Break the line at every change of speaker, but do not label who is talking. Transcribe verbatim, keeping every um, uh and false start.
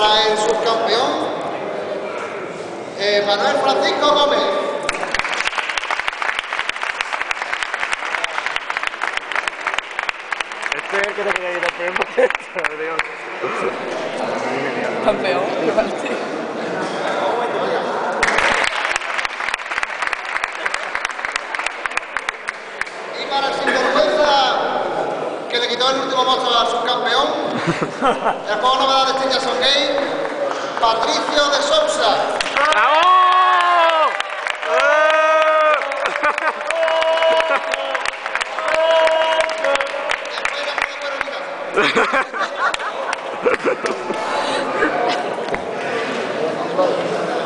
para el subcampeón eh, Manuel Francisco Gómez.
Este es el que te quería ir al premio.
Campeón, me parece.
Y para el sinvergüenza que le quitó el último voto al subcampeón, el juego novedad de Steel Jackson Game, Patricio de Sousa.
¡Bravo!
Después le puedo poner un